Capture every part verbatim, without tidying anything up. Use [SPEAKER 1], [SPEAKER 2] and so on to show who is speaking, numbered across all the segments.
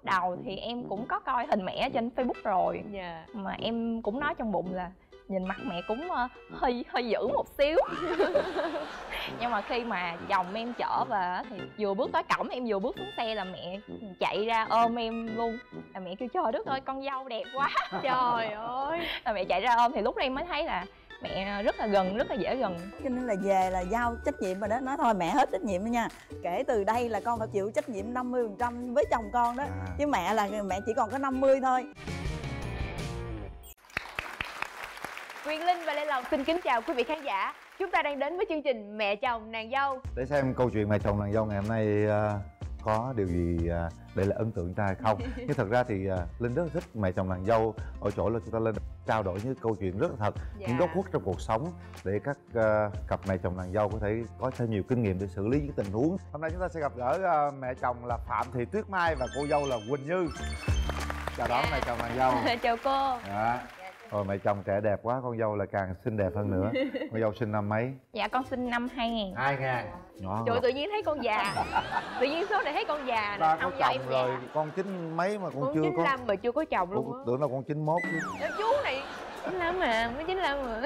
[SPEAKER 1] đầu thì em cũng có coi hình mẹ trên Facebook rồi.
[SPEAKER 2] Dạ.
[SPEAKER 1] Mà em cũng nói trong bụng là nhìn mặt mẹ cũng uh, hơi hơi dữ một xíu. Nhưng mà khi mà chồng em chở về thì vừa bước tới cổng, em vừa bước xuống xe là mẹ chạy ra ôm em luôn. Là mẹ kêu trời đất ơi con dâu đẹp quá.
[SPEAKER 2] Trời ơi.
[SPEAKER 1] Là mẹ chạy ra ôm thì lúc đó em mới thấy là mẹ rất là gần, rất là dễ gần.
[SPEAKER 3] Cho nên là về là giao trách nhiệm rồi đó. Nói thôi mẹ hết trách nhiệm đó nha. Kể từ đây là con phải chịu trách nhiệm năm mươi phần trăm với chồng con đó. À. Chứ mẹ là mẹ chỉ còn có năm mươi thôi.
[SPEAKER 2] Quyền Linh và Lê Lộc xin kính chào quý vị khán giả. Chúng ta đang đến với chương trình Mẹ chồng nàng dâu.
[SPEAKER 4] Để xem câu chuyện mẹ chồng nàng dâu ngày hôm nay uh, có điều gì uh, để là ấn tượng ta hay không. Nhưng thật ra thì uh, Linh rất là thích mẹ chồng nàng dâu ở chỗ là chúng ta lên trao đổi những câu chuyện rất là thật, dạ. Những góc khuất trong cuộc sống để các uh, cặp mẹ chồng nàng dâu có thể có thêm nhiều kinh nghiệm để xử lý những tình huống. Hôm nay chúng ta sẽ gặp gỡ uh, mẹ chồng là Phạm Thị Tuyết Mai và cô dâu là Quỳnh Như. Chào đón mẹ chồng nàng dâu.
[SPEAKER 2] Chào cô.
[SPEAKER 4] Dạ. Rồi mẹ chồng trẻ đẹp quá, con dâu là càng xinh đẹp hơn nữa. Con dâu sinh năm mấy?
[SPEAKER 1] Dạ con sinh năm hai nghìn.
[SPEAKER 4] hai nghìn. Nhỏ
[SPEAKER 2] trời, tự nhiên thấy con già. Tự nhiên số này thấy con già
[SPEAKER 4] nè. Không, có chồng rồi, già. Con chín mấy mà con, con chưa có. Con
[SPEAKER 2] chín lăm mà chưa có chồng luôn á.
[SPEAKER 4] Tưởng là con chín mốt chứ.
[SPEAKER 2] Chú này chín lăm mà, mới chín lăm mà.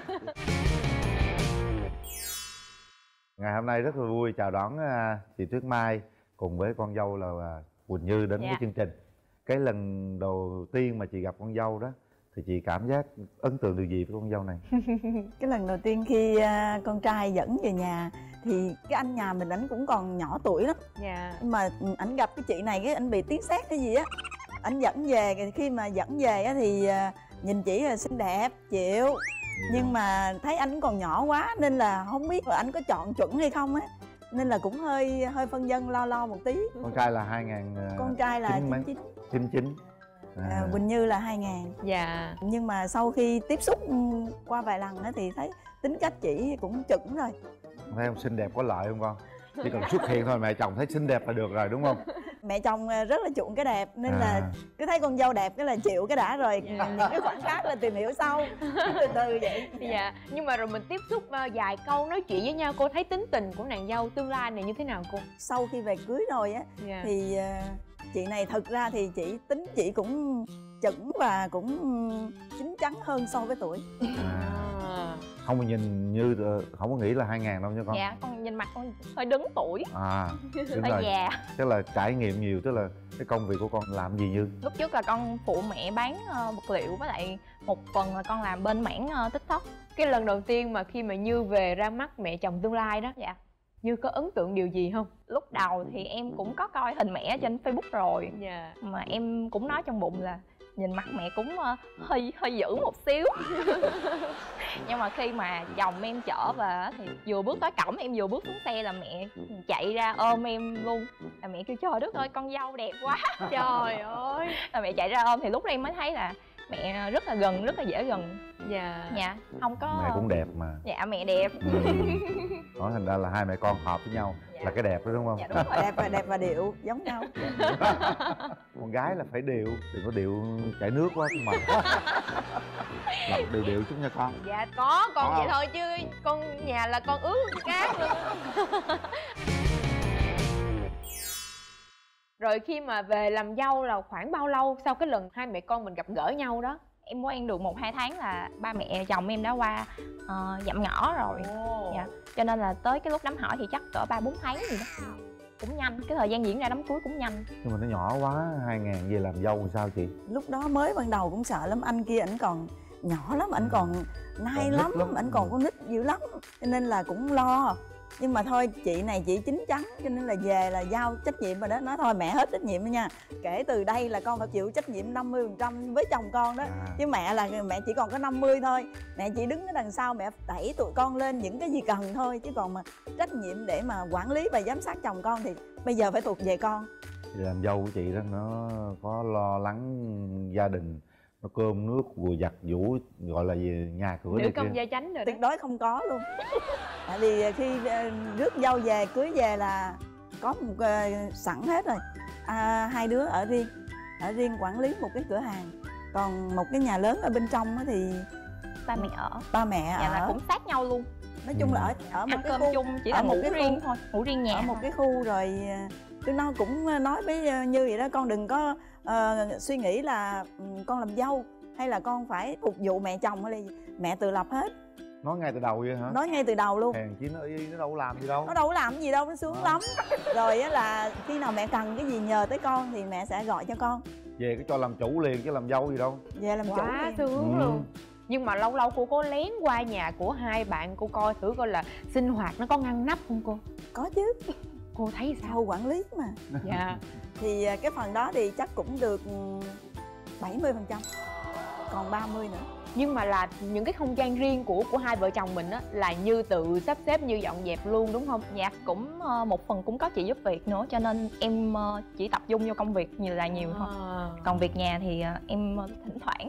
[SPEAKER 4] Ngày hôm nay rất là vui chào đón chị Tuyết Mai cùng với con dâu là Quỳnh Như đến dạ. với chương trình. Cái lần đầu tiên mà chị gặp con dâu đó thì chị cảm giác ấn tượng điều gì với con dâu này?
[SPEAKER 3] Cái lần đầu tiên khi uh, con trai dẫn về nhà thì cái anh nhà mình ảnh cũng còn nhỏ tuổi lắm.
[SPEAKER 2] Dạ.
[SPEAKER 3] Mà ảnh gặp cái chị này cái ảnh bị tiếc xét cái gì á. Ảnh dẫn về, khi mà dẫn về á thì uh, nhìn chị là xinh đẹp, chịu. Ừ. Nhưng mà thấy anh còn nhỏ quá nên là không biết là anh có chọn chuẩn hay không á. Nên là cũng hơi hơi phân vân lo lo một tí.
[SPEAKER 4] Con trai là hai nghìn. Uh,
[SPEAKER 3] con trai là chín chín.
[SPEAKER 4] chín chín. À.
[SPEAKER 3] À, Quỳnh Như là hai nghìn.
[SPEAKER 2] Dạ.
[SPEAKER 3] Nhưng mà sau khi tiếp xúc qua vài lần á thì thấy tính cách chị cũng chuẩn rồi.
[SPEAKER 4] Thấy không, xinh đẹp có lợi không con? Chỉ cần xuất hiện thôi mẹ chồng thấy xinh đẹp là được rồi đúng không?
[SPEAKER 3] Mẹ chồng rất là chuộng cái đẹp nên à. là cứ thấy con dâu đẹp cái là chịu cái đã rồi. Dạ. Những cái khoản khác là tìm hiểu sau. Từ từ vậy.
[SPEAKER 2] Dạ. Nhưng mà rồi mình tiếp xúc uh, vài câu nói chuyện với nhau, cô thấy tính tình của nàng dâu tương lai này như thế nào cô?
[SPEAKER 3] Sau khi về cưới rồi á dạ. thì uh, chị này thực ra thì chị tính chị cũng chuẩn và cũng chín chắn hơn so với tuổi.
[SPEAKER 4] À. Không có nhìn như không có nghĩ là hai nghìn đâu nha con.
[SPEAKER 1] Dạ con nhìn mặt con hơi đứng tuổi.
[SPEAKER 4] À đúng
[SPEAKER 1] hơi
[SPEAKER 4] rồi.
[SPEAKER 1] Già.
[SPEAKER 4] Tức là trải nghiệm nhiều, tức là cái công việc của con làm gì Như?
[SPEAKER 1] Lúc trước là con phụ mẹ bán uh, vật liệu, với lại một phần là con làm bên mảng uh, TikTok.
[SPEAKER 2] Cái lần đầu tiên mà khi mà Như về ra mắt mẹ chồng tương lai đó,
[SPEAKER 1] dạ,
[SPEAKER 2] Như có ấn tượng điều gì không?
[SPEAKER 1] Lúc đầu thì em cũng có coi hình mẹ trên Facebook rồi.
[SPEAKER 2] Dạ.
[SPEAKER 1] Mà em cũng nói trong bụng là nhìn mặt mẹ cũng uh, hơi hơi dữ một xíu. Nhưng mà khi mà chồng em chở về thì vừa bước tới cổng, em vừa bước xuống xe là mẹ chạy ra ôm em luôn. Là mẹ kêu trời đất ơi con dâu đẹp quá.
[SPEAKER 2] Trời ơi.
[SPEAKER 1] Là mẹ chạy ra ôm thì lúc đó em mới thấy là mẹ rất là gần, rất là dễ gần.
[SPEAKER 2] Dạ.
[SPEAKER 1] Dạ, không có.
[SPEAKER 4] Mẹ cũng đẹp mà.
[SPEAKER 1] Dạ mẹ đẹp.
[SPEAKER 4] Ừ. Nói thành ra là hai mẹ con hợp với nhau. Dạ. Là cái đẹp đó đúng không?
[SPEAKER 1] Dạ đúng rồi.
[SPEAKER 3] Đẹp và đẹp và điệu giống nhau.
[SPEAKER 4] Con gái là phải điệu, đừng có điệu chảy nước quá mà. Lập điệu điệu chút nha con.
[SPEAKER 2] Dạ có, con
[SPEAKER 4] à.
[SPEAKER 2] vậy thôi chứ con nhà là con ướt cát luôn. Rồi khi mà về làm dâu là khoảng bao lâu sau cái lần hai mẹ con mình gặp gỡ nhau đó?
[SPEAKER 1] Em quen được một hai tháng là ba mẹ chồng em đã qua uh, dạm ngõ rồi.
[SPEAKER 2] Oh.
[SPEAKER 1] Dạ. Cho nên là tới cái lúc đám hỏi thì chắc cỡ ba bốn tháng gì đó. Cũng nhanh, cái thời gian diễn ra đám cưới cũng nhanh.
[SPEAKER 4] Nhưng mà nó nhỏ quá, hai ngàn về làm dâu thì sao chị?
[SPEAKER 3] Lúc đó mới ban đầu cũng sợ lắm, anh kia ảnh còn nhỏ lắm, ảnh còn nai lắm, lắm, ảnh còn con nít dữ lắm. Cho nên là cũng lo. Nhưng mà thôi chị này chị chín chắn cho nên là về là giao trách nhiệm rồi đó. Nói thôi mẹ hết trách nhiệm đó nha. Kể từ đây là con phải chịu trách nhiệm năm mươi phần trăm với chồng con đó. À. Chứ mẹ là mẹ chỉ còn có năm mươi thôi. Mẹ chỉ đứng ở đằng sau mẹ đẩy tụi con lên những cái gì cần thôi. Chứ còn mà trách nhiệm để mà quản lý và giám sát chồng con thì bây giờ phải thuộc về con.
[SPEAKER 4] Làm dâu của chị đó nó có lo lắng gia đình, nó cơm nước vừa giặt giũ gọi là gì nhà cửa
[SPEAKER 2] nữ công gia chánh rồi đó.
[SPEAKER 3] Tuyệt đối không có luôn. Tại vì khi rước dâu về cưới về là có một uh, sẵn hết rồi. À, hai đứa ở riêng, ở riêng quản lý một cái cửa hàng. Còn một cái nhà lớn ở bên trong thì
[SPEAKER 1] ba mẹ ở.
[SPEAKER 3] Ba mẹ
[SPEAKER 1] dạ
[SPEAKER 3] ở.
[SPEAKER 1] là cũng sát nhau luôn.
[SPEAKER 3] Nói chung là ở ở một
[SPEAKER 1] ăn
[SPEAKER 3] cái
[SPEAKER 1] cơm
[SPEAKER 3] khu
[SPEAKER 1] chung, chỉ là ngủ riêng thôi, ngủ riêng nhà
[SPEAKER 3] ở một
[SPEAKER 1] thôi.
[SPEAKER 3] cái khu rồi tôi nó cũng nói với Như vậy đó, con đừng có uh, suy nghĩ là um, con làm dâu hay là con phải phục vụ mẹ chồng hay là gì. Mẹ tự lập hết.
[SPEAKER 4] Nói ngay từ đầu vậy hả?
[SPEAKER 3] Nói ngay từ đầu luôn.
[SPEAKER 4] Hèn chi nó y, nó đâu có làm gì đâu.
[SPEAKER 3] Nó đâu có làm gì đâu, nó sướng à. lắm. Rồi á là khi nào mẹ cần cái gì nhờ tới con thì mẹ sẽ gọi cho con.
[SPEAKER 4] Về cái cho làm chủ liền chứ làm dâu gì đâu.
[SPEAKER 3] Về làm
[SPEAKER 2] Quá
[SPEAKER 3] chủ liền.
[SPEAKER 2] sướng
[SPEAKER 4] Ừ.
[SPEAKER 2] luôn. Nhưng mà lâu lâu cô có lén qua nhà của hai bạn cô coi thử coi là sinh hoạt nó có ngăn nắp không cô?
[SPEAKER 3] Có chứ.
[SPEAKER 2] Cô thấy sao?
[SPEAKER 3] Sau quản lý mà.
[SPEAKER 2] Dạ.
[SPEAKER 3] Thì cái phần đó thì chắc cũng được bảy mươi phần trăm, còn ba mươi nữa.
[SPEAKER 2] Nhưng mà là những cái không gian riêng của của hai vợ chồng mình á là Như tự sắp xếp, Như dọn dẹp luôn đúng không?
[SPEAKER 1] Dạ cũng uh, một phần cũng có chị giúp việc nữa, cho nên em uh, chỉ tập trung vô công việc nhiều là nhiều thôi.
[SPEAKER 2] À.
[SPEAKER 1] Còn việc nhà thì uh, em uh, thỉnh thoảng.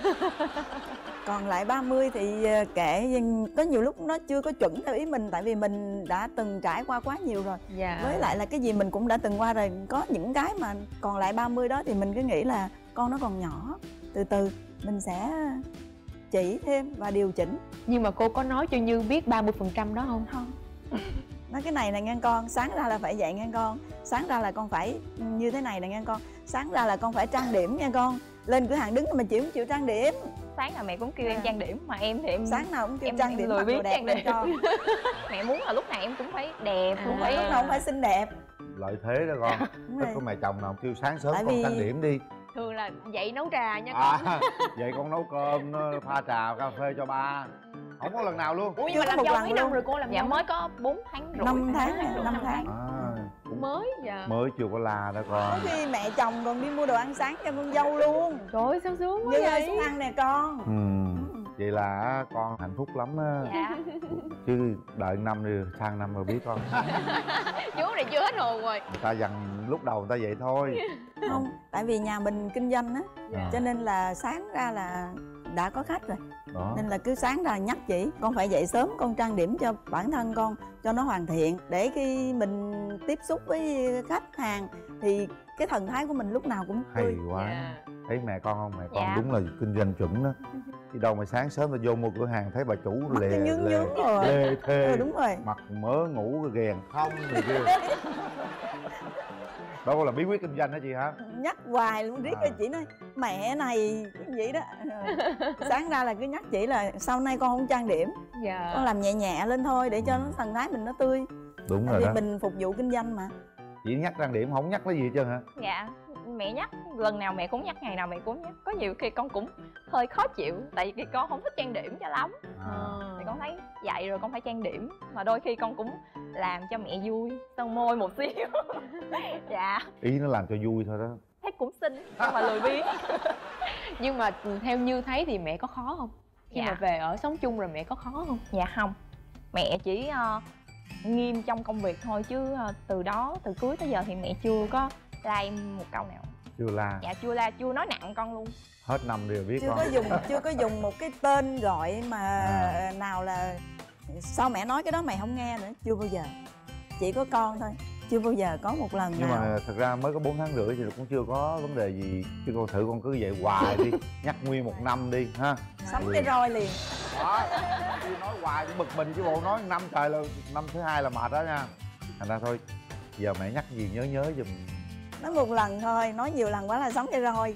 [SPEAKER 3] Còn lại ba mươi thì kệ, có nhiều lúc nó chưa có chuẩn theo ý mình, tại vì mình đã từng trải qua quá nhiều rồi.
[SPEAKER 2] Dạ.
[SPEAKER 3] Với lại là cái gì mình cũng đã từng qua rồi. Có những cái mà còn lại ba mươi đó thì mình cứ nghĩ là con nó còn nhỏ, từ từ mình sẽ chỉ thêm và điều chỉnh.
[SPEAKER 2] Nhưng mà cô có nói cho Như biết ba mươi phần trăm đó không?
[SPEAKER 3] Không. Nói cái này này nghe con, sáng ra là phải dậy nghe con, sáng ra là con phải như thế này này nghe con, sáng ra là con phải trang điểm nghe con, lên cửa hàng đứng mà chịu không chịu trang điểm.
[SPEAKER 1] Sáng nào mẹ cũng kêu em trang điểm, mà em thì em
[SPEAKER 3] sáng nào cũng kêu
[SPEAKER 1] em,
[SPEAKER 3] trang
[SPEAKER 1] em
[SPEAKER 3] điểm,
[SPEAKER 1] lười
[SPEAKER 3] mặc
[SPEAKER 1] biết
[SPEAKER 3] đồ đẹp
[SPEAKER 1] trang
[SPEAKER 3] lên
[SPEAKER 1] điểm.
[SPEAKER 3] cho.
[SPEAKER 1] Mẹ muốn là lúc nào em cũng phải đẹp, cũng
[SPEAKER 3] À,
[SPEAKER 1] phải
[SPEAKER 3] lúc nào cũng phải xinh đẹp.
[SPEAKER 4] Lợi thế đó con.
[SPEAKER 3] Đúng
[SPEAKER 4] Tất
[SPEAKER 3] rồi.
[SPEAKER 4] có mẹ chồng nào kêu sáng sớm
[SPEAKER 3] Tại
[SPEAKER 4] con
[SPEAKER 3] vì-
[SPEAKER 4] trang điểm đi.
[SPEAKER 2] Thường là dậy nấu trà nha con.
[SPEAKER 4] À, vậy con nấu cơm, nó pha trà, cà phê cho ba. Không có lần nào luôn.
[SPEAKER 2] Ủa nhưng
[SPEAKER 3] Chưa
[SPEAKER 2] mà
[SPEAKER 3] có
[SPEAKER 2] làm
[SPEAKER 3] một
[SPEAKER 2] dâu
[SPEAKER 3] lần
[SPEAKER 2] mấy năm
[SPEAKER 3] luôn.
[SPEAKER 2] rồi cô làm
[SPEAKER 1] dạ
[SPEAKER 2] dâu?
[SPEAKER 1] mới có bốn tháng rưỡi.
[SPEAKER 3] Năm tháng,
[SPEAKER 1] rưỡi,
[SPEAKER 3] năm tháng.
[SPEAKER 4] À, cũng
[SPEAKER 2] Mới dạ.
[SPEAKER 4] mới chưa có la đó
[SPEAKER 3] Có
[SPEAKER 4] con.
[SPEAKER 3] khi mẹ chồng còn đi mua đồ ăn sáng cho con dâu luôn.
[SPEAKER 2] Trời ơi sao sướng quá
[SPEAKER 3] Như ơi
[SPEAKER 2] vậy?
[SPEAKER 3] xuống ăn nè con.
[SPEAKER 4] Ừ. Vậy là con hạnh phúc lắm á.
[SPEAKER 1] Dạ.
[SPEAKER 4] Chứ đợi năm đi, sang năm rồi biết con.
[SPEAKER 2] Chú này chưa hết hồn rồi.
[SPEAKER 4] Người ta dằn lúc đầu người ta vậy thôi.
[SPEAKER 3] Không, tại vì nhà mình kinh doanh á,
[SPEAKER 4] À.
[SPEAKER 3] cho nên là sáng ra là đã có khách rồi.
[SPEAKER 4] Đó.
[SPEAKER 3] Nên là cứ sáng ra nhắc chị, con phải dậy sớm, con trang điểm cho bản thân con cho nó hoàn thiện, để khi mình tiếp xúc với khách hàng thì cái thần thái của mình lúc nào cũng
[SPEAKER 4] Hay
[SPEAKER 3] tươi.
[SPEAKER 4] quá.
[SPEAKER 2] Dạ.
[SPEAKER 4] Thấy mẹ con không? Mẹ con
[SPEAKER 1] Dạ.
[SPEAKER 4] đúng là kinh doanh chuẩn đó. Chứ đâu mà sáng sớm ta vô mua cửa hàng thấy bà chủ
[SPEAKER 3] Mắt
[SPEAKER 4] lè
[SPEAKER 3] nó nhướng
[SPEAKER 4] lè,
[SPEAKER 3] nhướng rồi.
[SPEAKER 4] lê thê,
[SPEAKER 3] Ừ, đúng rồi.
[SPEAKER 4] mặt mớ ngủ rồi ghèn không rồi kia. Đó cũng là bí quyết kinh doanh đó chị hả?
[SPEAKER 3] Nhắc hoài luôn, riết
[SPEAKER 4] À.
[SPEAKER 3] cho chị nói mẹ này vậy đó. Sáng ra là cứ nhắc chị là sau này con không trang điểm,
[SPEAKER 2] Dạ.
[SPEAKER 3] con làm nhẹ nhẹ lên thôi để cho nó thần thái mình nó tươi.
[SPEAKER 4] Đúng
[SPEAKER 3] Tại
[SPEAKER 4] rồi
[SPEAKER 3] vì
[SPEAKER 4] đó.
[SPEAKER 3] mình phục vụ kinh doanh mà.
[SPEAKER 4] Chị nhắc trang điểm không nhắc cái gì hết trơn hả?
[SPEAKER 1] Dạ mẹ nhắc, lần nào mẹ cũng nhắc, ngày nào mẹ cũng nhắc. Có nhiều khi con cũng hơi khó chịu, tại vì con không thích trang điểm cho lắm.
[SPEAKER 4] À.
[SPEAKER 1] Thì con thấy dậy rồi con phải trang điểm, mà đôi khi con cũng làm cho mẹ vui, son môi một xíu. Dạ
[SPEAKER 4] Ý nó làm cho vui thôi đó.
[SPEAKER 1] thấy cũng xinh nhưng mà lười biếng.
[SPEAKER 2] Nhưng mà theo Như thấy thì mẹ có khó không? Khi
[SPEAKER 1] Dạ.
[SPEAKER 2] mà về ở sống chung rồi mẹ có khó không?
[SPEAKER 1] Dạ không, mẹ chỉ uh, nghiêm trong công việc thôi, chứ uh, từ đó từ cưới tới giờ thì mẹ chưa có la em một câu nào.
[SPEAKER 4] Chưa la.
[SPEAKER 1] Dạ chưa la, chưa nói nặng con luôn.
[SPEAKER 4] Hết năm đi rồi biết
[SPEAKER 3] Chưa
[SPEAKER 4] con.
[SPEAKER 3] có dùng chưa có dùng một cái tên gọi mà
[SPEAKER 4] À.
[SPEAKER 3] nào là sao mẹ nói cái đó mày không nghe nữa, chưa bao giờ. Chỉ có con thôi, chưa bao giờ có một lần
[SPEAKER 4] Nhưng
[SPEAKER 3] nào.
[SPEAKER 4] mà thật ra mới có bốn tháng rưỡi thì cũng chưa có vấn đề gì. Chứ con thử con cứ vậy hoài đi. Nhắc nguyên một năm đi ha.
[SPEAKER 3] Sắm cái roi liền.
[SPEAKER 4] Đó, chứ nói hoài cũng bực mình chứ bộ nói năm trời là năm thứ hai là mệt đó nha. Thành ra thôi, giờ mẹ nhắc gì nhớ nhớ giùm.
[SPEAKER 3] Nói một lần thôi, nói nhiều lần quá là sắm cái roi.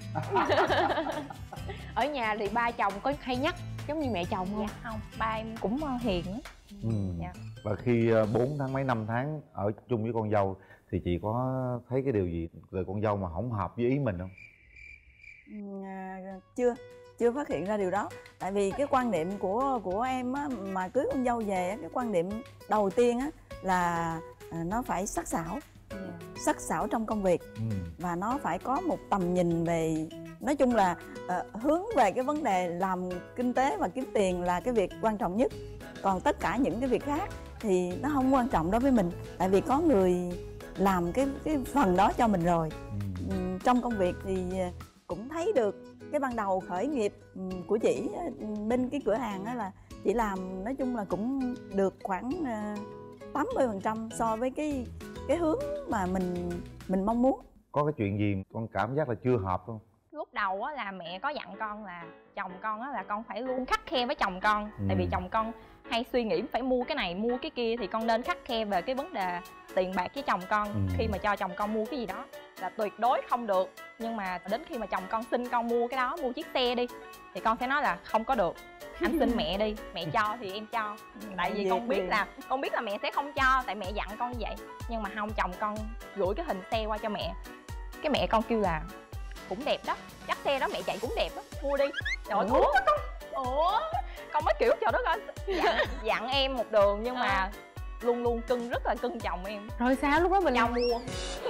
[SPEAKER 2] Ở nhà thì ba chồng có hay nhắc giống như mẹ chồng không?
[SPEAKER 1] Dạ không, ba em cũng uh, hiền á.
[SPEAKER 4] Ừ.
[SPEAKER 1] Dạ.
[SPEAKER 4] Và khi bốn tháng mấy năm tháng ở chung với con dâu thì chị có thấy cái điều gì về con dâu mà không hợp với ý mình không?
[SPEAKER 3] Ừ, à, chưa chưa phát hiện ra điều đó. Tại vì cái quan niệm của của em á, mà cưới con dâu về á, cái quan niệm đầu tiên á, là à, nó phải sắc sảo, sắc sảo trong công việc,
[SPEAKER 4] Ừ.
[SPEAKER 3] và nó phải có một tầm nhìn về, nói chung là à, hướng về cái vấn đề làm kinh tế và kiếm tiền là cái việc quan trọng nhất. Còn tất cả những cái việc khác thì nó không quan trọng đối với mình, tại vì có người làm cái cái phần đó cho mình rồi.
[SPEAKER 4] Ừ.
[SPEAKER 3] Ừ, trong công việc thì cũng thấy được cái ban đầu khởi nghiệp ừ, của chị ừ, bên cái cửa hàng đó là chị làm nói chung là cũng được khoảng uh, tám mươi phần trăm so với cái cái hướng mà mình mình mong muốn.
[SPEAKER 4] Có cái chuyện gì con cảm giác là chưa hợp không?
[SPEAKER 1] Lúc đầu á là mẹ có dặn con là chồng con á là con phải luôn khắt khe với chồng con.
[SPEAKER 4] Ừ.
[SPEAKER 1] Tại vì chồng con hay hay suy nghĩ phải mua cái này mua cái kia thì con nên khắt khe về cái vấn đề tiền bạc với chồng con. ừ. Khi mà cho chồng con mua cái gì đó là tuyệt đối không được, nhưng mà đến khi mà chồng con xin con mua cái đó, mua chiếc xe đi, thì con sẽ nói là không có được, anh xin mẹ đi, mẹ cho thì em cho. Tại vì con biết là con biết là mẹ sẽ không cho, tại mẹ dặn con như vậy. Nhưng mà không, chồng con gửi cái hình xe qua cho mẹ, cái mẹ con kêu là cũng đẹp đó, chắc xe đó mẹ chạy cũng đẹp đó, mua đi. Trời ơi, ủa con, ủa con mới kiểu trời đất ơi, dặn, dặn em một đường nhưng mà à. luôn luôn cưng, rất là cưng chồng em.
[SPEAKER 2] Rồi sao lúc đó mình
[SPEAKER 1] nhau mua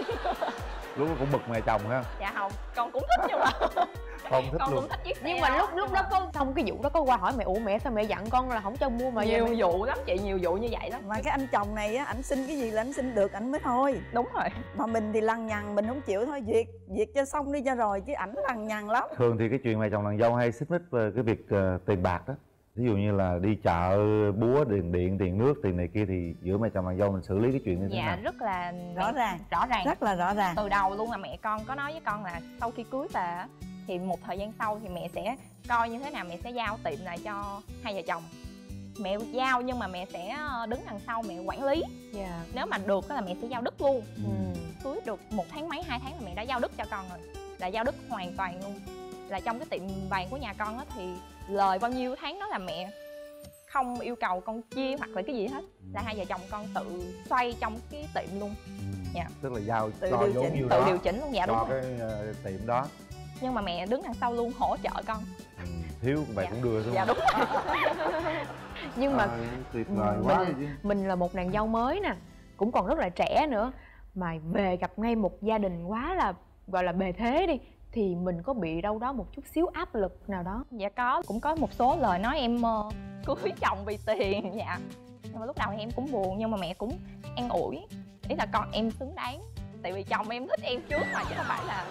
[SPEAKER 4] lúc đó cũng bực mẹ chồng ha?
[SPEAKER 1] Dạ không, con cũng thích nhưng mà
[SPEAKER 4] không thích
[SPEAKER 1] con
[SPEAKER 4] luôn.
[SPEAKER 1] cũng thích chiếc xe
[SPEAKER 2] nhưng mà
[SPEAKER 1] đó.
[SPEAKER 2] lúc lúc đó có xong cái vụ đó có qua hỏi mẹ, ủa mẹ sao mẹ dặn con là không cho mua mà
[SPEAKER 1] nhiều
[SPEAKER 2] mẹ...
[SPEAKER 1] vụ lắm chị, nhiều vụ như vậy lắm.
[SPEAKER 3] Mà cái anh chồng này á, ảnh xin cái gì là ảnh xin được ảnh mới thôi.
[SPEAKER 1] Đúng rồi.
[SPEAKER 3] Mà mình thì lằng nhằng, mình không chịu thôi, duyệt duyệt cho xong đi cho rồi, chứ ảnh lằng nhằng lắm.
[SPEAKER 4] Thường thì cái chuyện mẹ chồng nàng dâu hay xích mích về cái việc uh, tiền bạc đó. Ví dụ như là đi chợ búa, tiền điện, tiền nước, tiền này kia thì giữa mẹ chồng nàng dâu mình xử lý cái chuyện như thế
[SPEAKER 1] dạ,
[SPEAKER 4] nào?
[SPEAKER 1] Dạ rất là
[SPEAKER 3] rõ ràng.
[SPEAKER 1] Rõ ràng.
[SPEAKER 3] Rất là rõ ràng.
[SPEAKER 1] Từ đầu luôn là mẹ con có nói với con là sau khi cưới về á, thì một thời gian sau thì mẹ sẽ coi như thế nào mẹ sẽ giao tiệm lại cho hai vợ chồng. Mẹ giao nhưng mà mẹ sẽ đứng đằng sau mẹ quản lý.
[SPEAKER 2] Yeah.
[SPEAKER 1] Nếu mà được là mẹ sẽ giao đất luôn.
[SPEAKER 4] ừ.
[SPEAKER 1] Cưới được một tháng mấy, hai tháng là mẹ đã giao đất cho con rồi, là giao đất hoàn toàn luôn. Là trong cái tiệm vàng của nhà con á, thì lời bao nhiêu tháng đó là mẹ không yêu cầu con chia hoặc là cái gì hết, là hai vợ chồng con tự xoay trong cái tiệm luôn.
[SPEAKER 4] Dạ. Tức là giao
[SPEAKER 3] tự
[SPEAKER 4] cho
[SPEAKER 3] điều
[SPEAKER 4] vốn
[SPEAKER 3] chỉnh,
[SPEAKER 4] nhiêu
[SPEAKER 1] tự
[SPEAKER 4] đó
[SPEAKER 1] điều chỉnh luôn. Dạ
[SPEAKER 4] cho
[SPEAKER 1] đúng rồi.
[SPEAKER 4] cái uh, tiệm đó.
[SPEAKER 1] Nhưng mà mẹ đứng đằng sau luôn hỗ trợ con.
[SPEAKER 4] ừ. Thiếu vậy
[SPEAKER 1] Dạ.
[SPEAKER 4] cũng đưa đúng
[SPEAKER 1] Dạ
[SPEAKER 4] không?
[SPEAKER 1] đúng rồi.
[SPEAKER 2] Nhưng mà
[SPEAKER 4] à, tuyệt vời quá
[SPEAKER 2] mình,
[SPEAKER 4] chứ.
[SPEAKER 2] mình là một nàng dâu mới nè, cũng còn rất là trẻ nữa, mà về gặp ngay một gia đình quá là gọi là bề thế đi, thì mình có bị đâu đó một chút xíu áp lực nào đó?
[SPEAKER 1] Dạ có, cũng có một số lời nói em uh, cưới chồng vì tiền. Dạ. Nhưng mà lúc đầu thì em cũng buồn, nhưng mà mẹ cũng an ủi, ý là con em xứng đáng, tại vì chồng em thích em trước mà chứ không phải là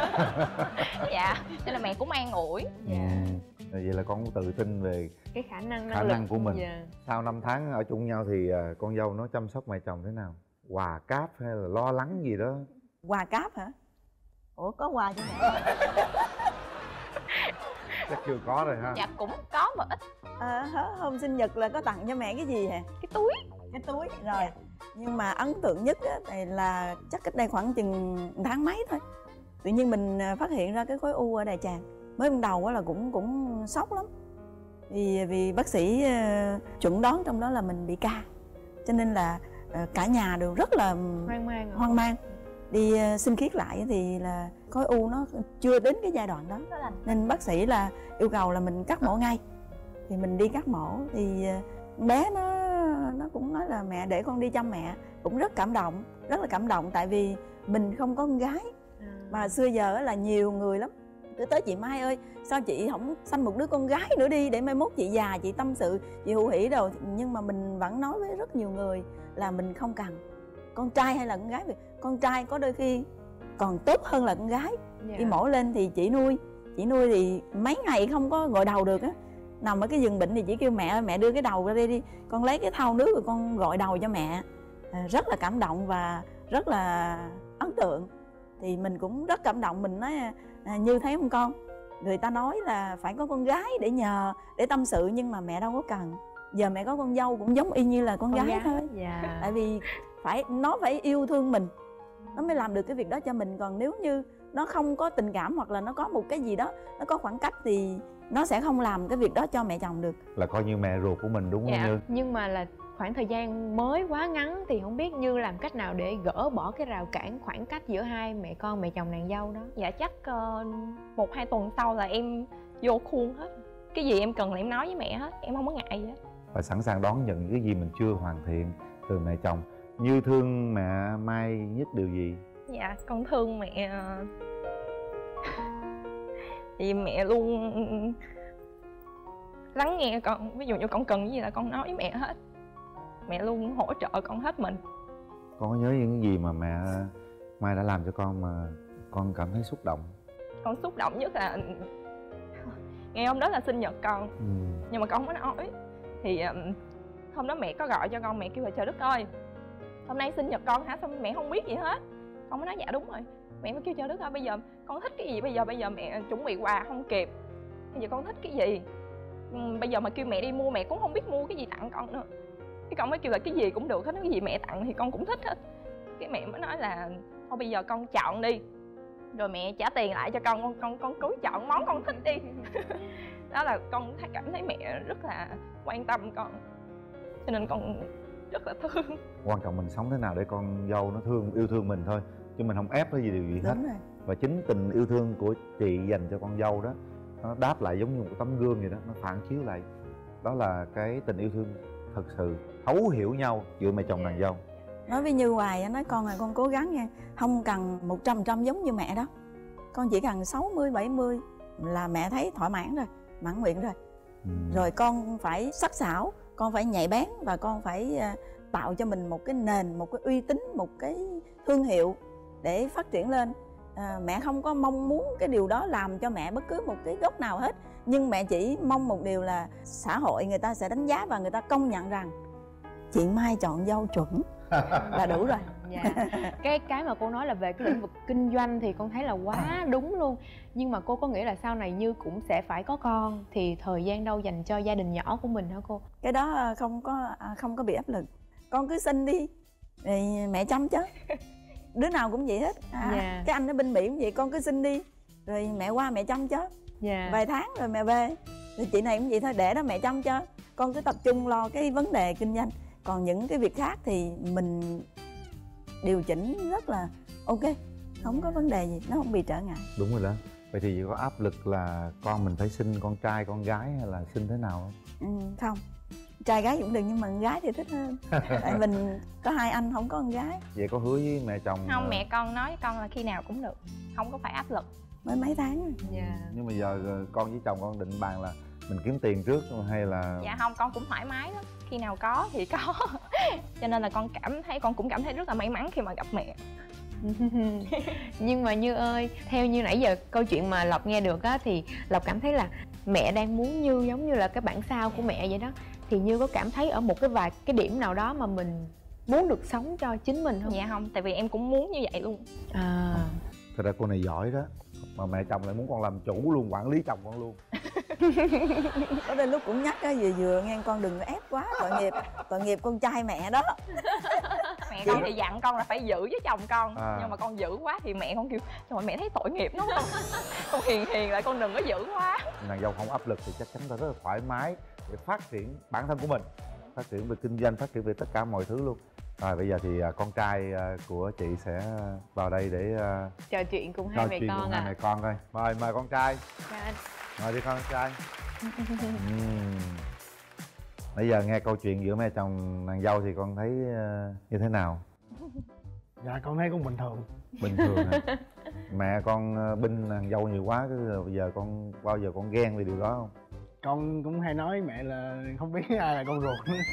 [SPEAKER 1] dạ, nên là mẹ cũng an ủi.
[SPEAKER 4] Dạ. ừ. Vậy là con cũng tự tin về
[SPEAKER 2] Cái khả năng, năng
[SPEAKER 4] khả
[SPEAKER 2] lực
[SPEAKER 4] năng của mình.
[SPEAKER 2] Dạ.
[SPEAKER 4] Sau năm tháng ở chung nhau thì uh, con dâu nó chăm sóc mẹ chồng thế nào? Quà cáp hay là lo lắng gì đó?
[SPEAKER 3] Quà cáp hả? Ủa có quà cho mẹ?
[SPEAKER 4] Chắc chưa có rồi ha.
[SPEAKER 1] Dạ cũng có một ít.
[SPEAKER 3] À, hôm sinh nhật là có tặng cho mẹ cái gì hả?
[SPEAKER 1] Cái túi.
[SPEAKER 3] Cái túi rồi. Nhưng mà ấn tượng nhất á, thì là chắc cách đây khoảng chừng tháng mấy thôi, tự nhiên mình phát hiện ra cái khối u ở đại tràng. Mới ban đầu á là cũng cũng sốc lắm, vì vì bác sĩ uh, chuẩn đoán trong đó là mình bị ca, cho nên là uh, cả nhà đều rất là
[SPEAKER 2] hoang mang
[SPEAKER 3] hoang mang. Đi uh, sinh khiết lại thì là khối u nó chưa đến cái giai đoạn đó, nên bác sĩ là yêu cầu là mình cắt mổ ngay. Thì mình đi cắt mổ thì uh, bé nó nó cũng nói là mẹ để con đi chăm mẹ, cũng rất cảm động, rất là cảm động, tại vì mình không có con gái. Mà xưa giờ là nhiều người lắm cứ tới chị Mai ơi sao chị không sanh một đứa con gái nữa đi để mai mốt chị già chị tâm sự chị hụ hỉ đâu. Nhưng mà mình vẫn nói với rất nhiều người là mình không cần con trai hay là con gái, vì con trai có đôi khi còn tốt hơn là con gái.
[SPEAKER 2] Dạ.
[SPEAKER 3] Đi mổ lên thì chị nuôi, chị nuôi thì mấy ngày không có gội đầu được á, nằm ở cái giường bệnh thì chỉ kêu mẹ ơi mẹ đưa cái đầu ra đây đi, con lấy cái thau nước rồi con gội đầu cho mẹ. À, rất là cảm động và rất là ấn tượng. Thì mình cũng rất cảm động, mình nói à, như thấy không con, người ta nói là phải có con gái để nhờ, để tâm sự, nhưng mà mẹ đâu có cần. Giờ mẹ có con dâu cũng giống y như là con, con gái, gái thôi.
[SPEAKER 2] Dạ.
[SPEAKER 3] Tại vì phải nó phải yêu thương mình, nó mới làm được cái việc đó cho mình. Còn nếu như nó không có tình cảm hoặc là nó có một cái gì đó, nó có khoảng cách thì nó sẽ không làm cái việc đó cho mẹ chồng được.
[SPEAKER 4] Là coi như mẹ ruột của mình đúng
[SPEAKER 2] Dạ.
[SPEAKER 4] không Như?
[SPEAKER 2] Nhưng mà là khoảng thời gian mới quá ngắn thì không biết Như làm cách nào để gỡ bỏ cái rào cản khoảng cách giữa hai mẹ con, mẹ chồng nàng dâu đó?
[SPEAKER 1] Dạ chắc uh, một hai tuần sau là em vô khuôn hết, cái gì em cần là em nói với mẹ hết, em không có ngại gì hết.
[SPEAKER 4] Và sẵn sàng đón nhận cái gì mình chưa hoàn thiện từ mẹ chồng. Như thương mẹ Mai nhất điều gì?
[SPEAKER 1] Dạ con thương mẹ thì mẹ luôn lắng nghe con, ví dụ như con cần cái gì là con nói với mẹ hết, mẹ luôn hỗ trợ con hết mình.
[SPEAKER 4] Con có nhớ những gì mà mẹ Mai đã làm cho con mà con cảm thấy xúc động?
[SPEAKER 1] Con xúc động nhất là ngày hôm đó là sinh nhật con. ừ. Nhưng mà con không có nói. Thì um, hôm đó mẹ có gọi cho con, mẹ kêu là trời đất ơi hôm nay sinh nhật con hả, sao mẹ không biết gì hết. Con mới nói dạ đúng rồi. Mẹ mới kêu trời đất ơi bây giờ con thích cái gì, bây giờ bây giờ mẹ chuẩn bị quà không kịp, bây giờ con thích cái gì. bây giờ mà kêu mẹ đi mua mẹ cũng không biết mua cái gì tặng con nữa. Cái con mới kêu là cái gì cũng được hết, cái gì mẹ tặng thì con cũng thích hết. Cái mẹ mới nói là thôi bây giờ con chọn đi, rồi mẹ trả tiền lại cho con, con con con cứ chọn món con thích đi. Đó là con thấy cảm thấy mẹ rất là quan tâm con, cho nên con rất là thương.
[SPEAKER 4] Quan trọng mình sống thế nào để con dâu nó thương, yêu thương mình thôi, chứ mình không ép nó gì điều gì hết.
[SPEAKER 3] Đúng rồi.
[SPEAKER 4] Và chính tình yêu thương của chị dành cho con dâu đó, nó đáp lại giống như một tấm gương vậy đó, nó phản chiếu lại. Đó là cái tình yêu thương thật sự thấu hiểu nhau giữa mẹ chồng nàng dâu.
[SPEAKER 3] Nói với Như hoài, nói con là con cố gắng nha, không cần một trăm trăm giống như mẹ đó, con chỉ cần sáu mươi bảy mươi là mẹ thấy thỏa mãn rồi, mãn nguyện rồi.
[SPEAKER 4] Ừ.
[SPEAKER 3] Rồi con phải sắc sảo, con phải nhạy bén, và con phải tạo cho mình một cái nền, một cái uy tín, một cái thương hiệu để phát triển lên. À, mẹ không có mong muốn cái điều đó làm cho mẹ bất cứ một cái gốc nào hết, nhưng mẹ chỉ mong một điều là xã hội người ta sẽ đánh giá và người ta công nhận rằng chị Mai chọn dâu chuẩn là đủ rồi.
[SPEAKER 2] Dạ. Cái cái mà cô nói là về cái lĩnh vực kinh doanh thì con thấy là quá đúng luôn. Nhưng mà cô có nghĩ là sau này Như cũng sẽ phải có con, thì thời gian đâu dành cho gia đình nhỏ của mình hả cô?
[SPEAKER 3] Cái đó không có không có bị áp lực. Con cứ sinh đi thì mẹ chăm chứ. Đứa nào cũng vậy hết. À, yeah. Cái anh ở bên Mỹ cũng vậy, con cứ sinh đi rồi mẹ qua mẹ chăm chứ. Yeah. Vài tháng rồi mẹ về. Thì chị này cũng vậy thôi, để đó mẹ chăm chứ. Con cứ tập trung lo cái vấn đề kinh doanh. Còn những cái việc khác thì mình điều chỉnh rất là ok, không có vấn đề gì, nó không bị trở ngại.
[SPEAKER 4] Đúng rồi đó. Vậy thì có áp lực là con mình phải sinh con trai con gái hay là sinh thế nào không?
[SPEAKER 3] Ừ, không, trai gái cũng được, nhưng mà con gái thì thích hơn. Tại mình có hai anh, không có con gái.
[SPEAKER 4] Vậy có hứa với mẹ chồng?
[SPEAKER 1] Không, mẹ con nói với con là khi nào cũng được, không có phải áp lực.
[SPEAKER 3] Mới mấy tháng rồi.
[SPEAKER 2] Yeah.
[SPEAKER 4] Nhưng mà giờ con với chồng con định bàn là mình kiếm tiền trước hay là...
[SPEAKER 1] Dạ không, con cũng thoải mái lắm, khi nào có thì có. Cho nên là con cảm thấy, con cũng cảm thấy rất là may mắn khi mà gặp mẹ.
[SPEAKER 2] Nhưng mà Như ơi, theo như nãy giờ câu chuyện mà Lộc nghe được á, thì Lộc cảm thấy là mẹ đang muốn Như giống như là cái bản sao của mẹ vậy đó. Thì Như có cảm thấy ở một cái vài cái điểm nào đó mà mình muốn được sống cho chính mình không?
[SPEAKER 1] Dạ không, tại vì em cũng muốn như vậy luôn.
[SPEAKER 2] À.
[SPEAKER 4] Thật ra cô này giỏi đó, mà mẹ chồng lại muốn con làm chủ luôn, quản lý chồng con luôn.
[SPEAKER 3] Có đôi lúc cũng nhắc á, vừa vừa nghe con đừng có ép quá, tội nghiệp, tội nghiệp con trai mẹ đó.
[SPEAKER 1] Mẹ con thì dặn con là phải giữ với chồng con,
[SPEAKER 4] à.
[SPEAKER 1] Nhưng mà con giữ quá thì mẹ con kêu trời mẹ thấy tội nghiệp nó không? Con hiền hiền lại, con đừng có giữ quá.
[SPEAKER 4] Nàng dâu không áp lực thì chắc chắn ta rất là thoải mái để phát triển bản thân của mình, phát triển về kinh doanh, phát triển về tất cả mọi thứ luôn. Rồi bây giờ thì con trai của chị sẽ vào đây để
[SPEAKER 2] trò chuyện cùng hai mẹ con à.
[SPEAKER 4] Hai mẹ con thôi. Mời mời con trai.
[SPEAKER 2] Dạ anh.
[SPEAKER 4] Mời đi con trai. uhm. Bây giờ nghe câu chuyện giữa mẹ chồng nàng dâu thì con thấy như thế nào?
[SPEAKER 5] Dạ con thấy cũng bình thường.
[SPEAKER 4] Bình thường hả? Mẹ con binh nàng dâu nhiều quá, cứ bây giờ con bao giờ con ghen về điều đó không?
[SPEAKER 5] Con cũng hay nói mẹ là không biết ai là con ruột nữa.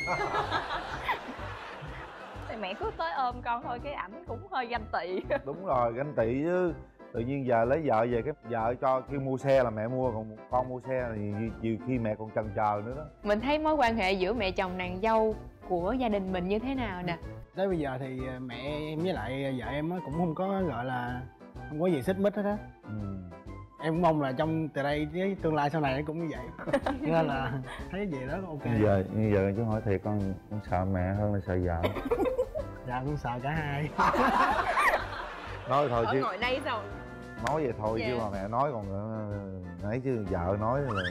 [SPEAKER 1] Thì mẹ cứ tới ôm con thôi, cái ảnh cũng hơi ganh tị.
[SPEAKER 4] Đúng rồi, ganh tị chứ. Tự nhiên giờ lấy vợ về, cái vợ cho kêu mua xe là mẹ mua, còn con mua xe thì nhiều khi mẹ còn chần chờ nữa đó.
[SPEAKER 2] Mình thấy mối quan hệ giữa mẹ chồng nàng dâu của gia đình mình như thế nào nè?
[SPEAKER 5] Tới bây giờ thì mẹ em với lại vợ em cũng không có gọi là không có gì xích mích hết á. Ừ. Em mong là trong từ đây với tương lai sau này nó cũng như vậy. Nên là thấy gì đó ok.
[SPEAKER 4] Bây giờ, bây giờ chú hỏi thiệt, con, con sợ mẹ hơn là sợ vợ?
[SPEAKER 5] Dạ con sợ cả hai.
[SPEAKER 4] Nói thôi chứ.
[SPEAKER 2] Ở ngồi đây sao?
[SPEAKER 4] Nói vậy thôi. Dạ. Chứ mà mẹ nói còn ấy chứ vợ nói rồi.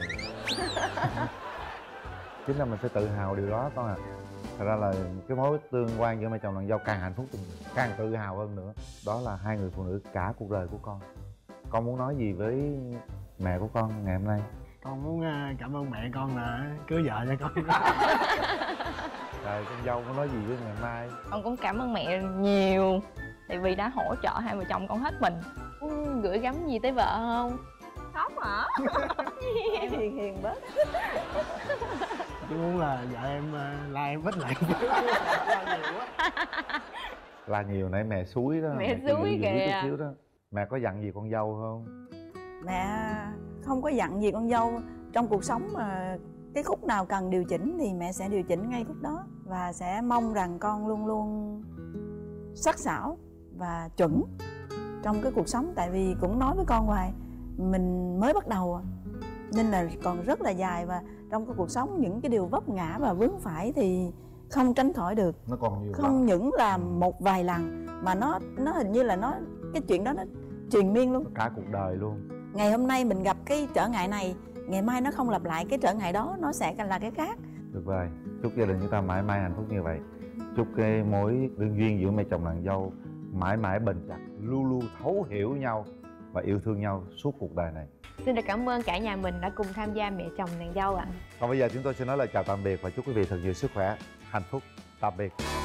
[SPEAKER 4] Chính là mình phải tự hào điều đó con à. Thật ra là cái mối tương quan giữa mẹ chồng nàng dâu càng hạnh phúc, càng tự hào hơn nữa. Đó là hai người phụ nữ cả cuộc đời của con. Con muốn nói gì với mẹ của con ngày hôm nay?
[SPEAKER 5] Con muốn cảm ơn mẹ con là cưới vợ cho con.
[SPEAKER 4] Rồi con dâu có nói gì với ngày mai?
[SPEAKER 1] Con cũng cảm ơn mẹ nhiều, tại vì đã hỗ trợ hai vợ chồng con hết mình.
[SPEAKER 2] Ừ, gửi gắm gì tới vợ không?
[SPEAKER 1] Không hả?
[SPEAKER 3] Em hiền hiền bớt.
[SPEAKER 5] Chứ muốn là vợ em la em ít lại. La nhiều quá.
[SPEAKER 4] La nhiều nãy mẹ xúi đó.
[SPEAKER 2] Mẹ, mẹ xúi kìa.
[SPEAKER 4] Xíu đó. Mẹ có dặn gì con dâu không?
[SPEAKER 3] Mẹ không có dặn gì con dâu. Trong cuộc sống mà cái khúc nào cần điều chỉnh thì mẹ sẽ điều chỉnh ngay khúc đó. Và sẽ mong rằng con luôn luôn sắc sảo và chuẩn trong cái cuộc sống. Tại vì cũng nói với con hoài, mình mới bắt đầu nên là còn rất là dài. Và trong cái cuộc sống những cái điều vấp ngã và vướng phải thì không tránh khỏi được.
[SPEAKER 4] Nó còn nhiều
[SPEAKER 3] Không
[SPEAKER 4] lắm.
[SPEAKER 3] những là một vài lần mà nó nó hình như là nó cái chuyện đó nó triền miên luôn,
[SPEAKER 4] Cả cuộc đời luôn.
[SPEAKER 3] ngày hôm nay mình gặp cái trở ngại này, ngày mai nó không lặp lại cái trở ngại đó, nó sẽ là cái khác.
[SPEAKER 4] Tuyệt vời. Chúc gia đình chúng ta mãi mãi hạnh phúc như vậy. Chúc cái mối đương duyên giữa mẹ chồng nàng dâu mãi mãi bền chặt, luôn luôn thấu hiểu nhau và yêu thương nhau suốt cuộc đời này.
[SPEAKER 2] Xin được cảm ơn cả nhà mình đã cùng tham gia mẹ chồng nàng dâu ạ.
[SPEAKER 4] Còn bây giờ chúng tôi sẽ nói lời chào tạm biệt và chúc quý vị thật nhiều sức khỏe, hạnh phúc. Tạm biệt.